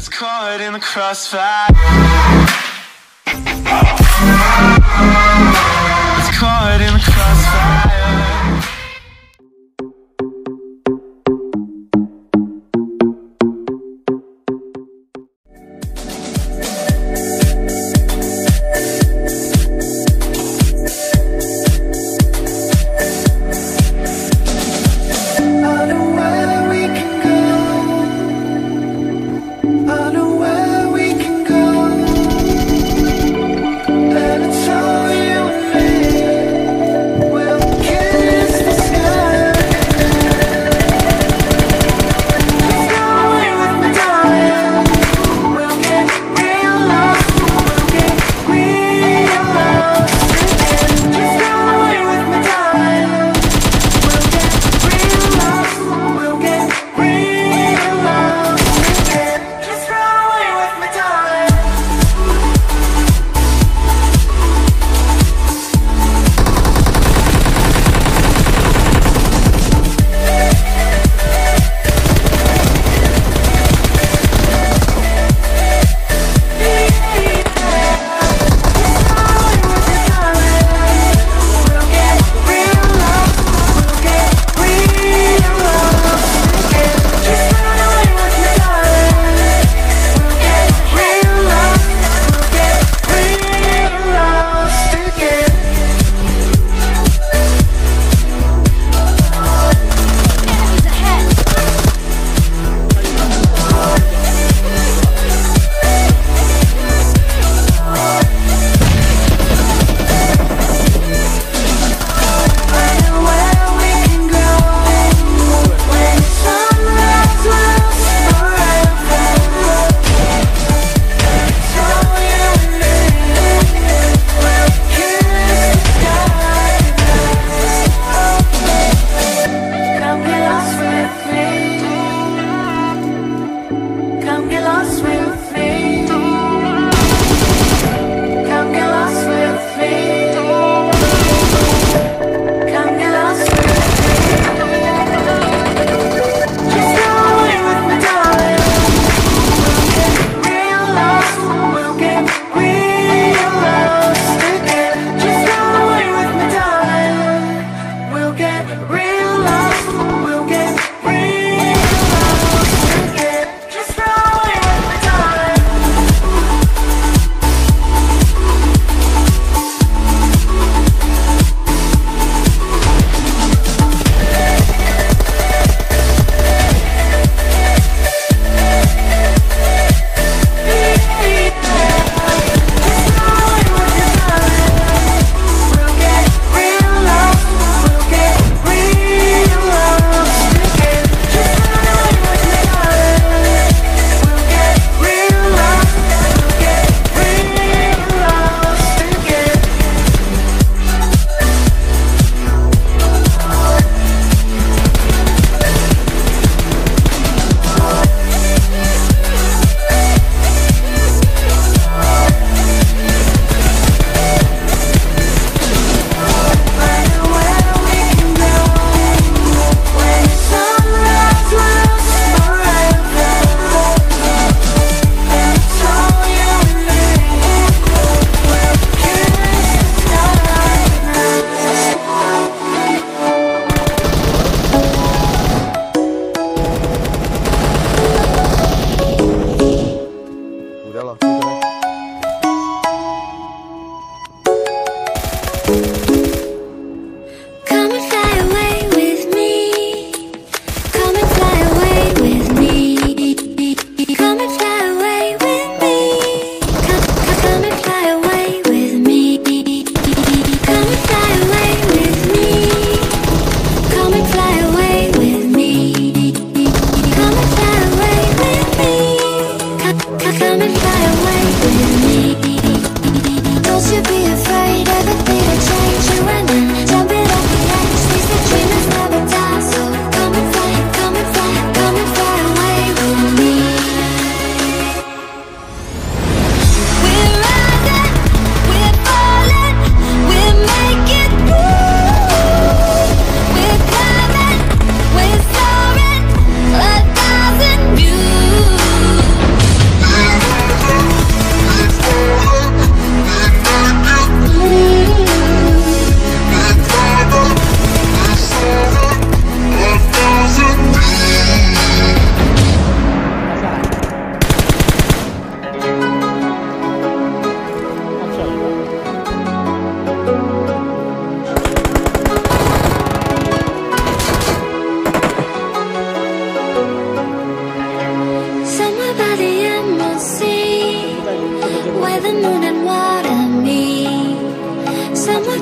It's caught in the crossfire. It's caught in the crossfire.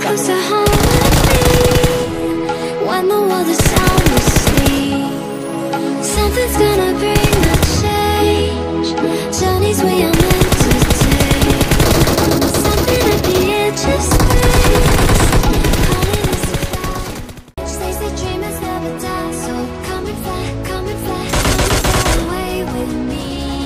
closer home with me. When the world is sound asleep, something's gonna bring the change. Journeys we are meant to take. Something at the edge of space, calling us to fly. Says the dreamers never die, so come and fly, come and fly, come and fly away with me.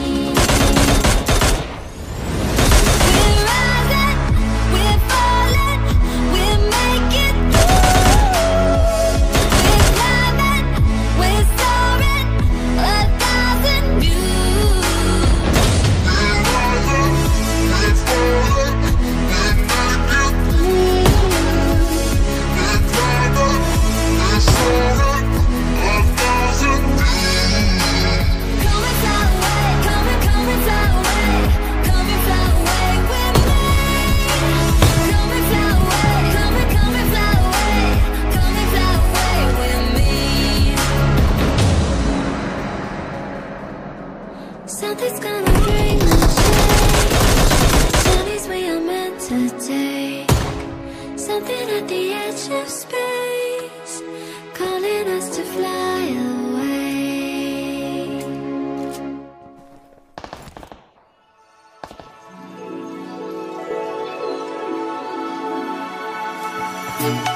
We're rising, we're falling, we're making through. We're climbing, we're soaring, 1,000 views. We're rising, we're falling, we're making through. We're climbing, we're soaring, 1,000 views. Come and fly away, come and fly away, come and fly away with me. Come and fly away, come and fly away, come and fly away with me. Something's gonna bring the change. Journeys we are meant to take. Something at the edge of space, calling us to fly away.